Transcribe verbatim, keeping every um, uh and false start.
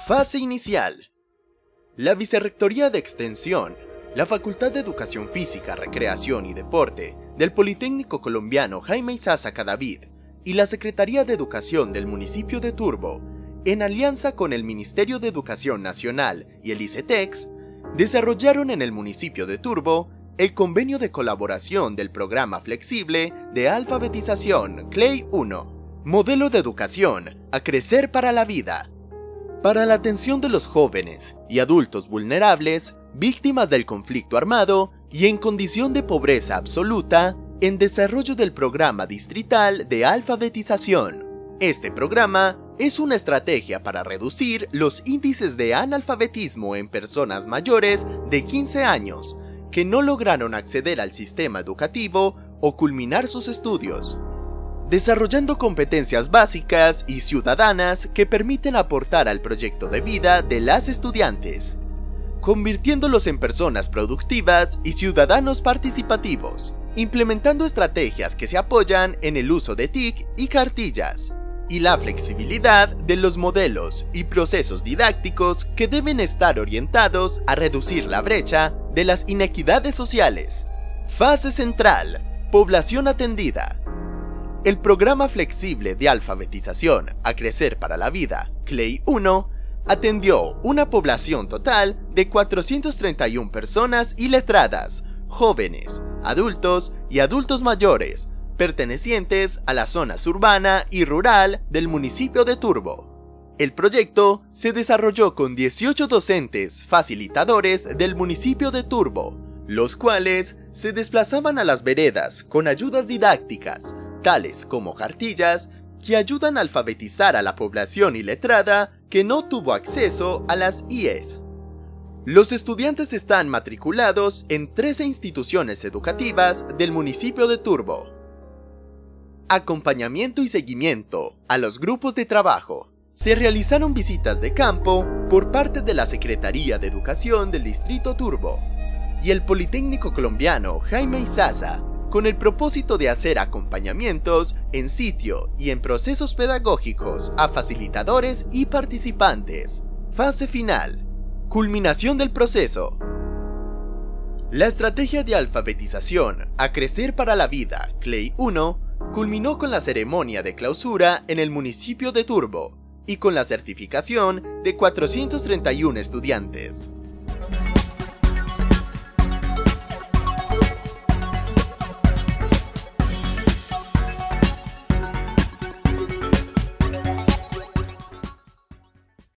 Fase inicial. La Vicerrectoría de Extensión, la Facultad de Educación Física, Recreación y Deporte del Politécnico Colombiano Jaime Isaza Cadavid y la Secretaría de Educación del municipio de Turbo, en alianza con el Ministerio de Educación Nacional y el ICETEX, desarrollaron en el municipio de Turbo el convenio de colaboración del Programa Flexible de Alfabetización C L E I uno, Modelo de Educación a Crecer para la Vida, para la atención de los jóvenes y adultos vulnerables, víctimas del conflicto armado y en condición de pobreza absoluta, en desarrollo del Programa Distrital de Alfabetización. Este programa es una estrategia para reducir los índices de analfabetismo en personas mayores de quince años que no lograron acceder al sistema educativo o culminar sus estudios, desarrollando competencias básicas y ciudadanas que permiten aportar al proyecto de vida de las estudiantes, convirtiéndolos en personas productivas y ciudadanos participativos, implementando estrategias que se apoyan en el uso de T I C y cartillas, y la flexibilidad de los modelos y procesos didácticos que deben estar orientados a reducir la brecha de las inequidades sociales. Fase central. Población atendida. El Programa Flexible de Alfabetización a Crecer para la Vida, C L E I uno, atendió una población total de cuatrocientas treinta y una personas iletradas, jóvenes, adultos y adultos mayores, pertenecientes a la zona urbana y rural del municipio de Turbo. El proyecto se desarrolló con dieciocho docentes facilitadores del municipio de Turbo, los cuales se desplazaban a las veredas con ayudas didácticas, tales como cartillas, que ayudan a alfabetizar a la población iletrada que no tuvo acceso a las I E S. Los estudiantes están matriculados en trece instituciones educativas del municipio de Turbo. Acompañamiento y seguimiento a los grupos de trabajo. Se realizaron visitas de campo por parte de la Secretaría de Educación del Distrito Turbo y el Politécnico Colombiano Jaime Isaza, con el propósito de hacer acompañamientos en sitio y en procesos pedagógicos a facilitadores y participantes. Fase final. Culminación del proceso. La estrategia de alfabetización a crecer para la vida C L E I uno culminó con la ceremonia de clausura en el municipio de Turbo y con la certificación de cuatrocientos treinta y uno estudiantes.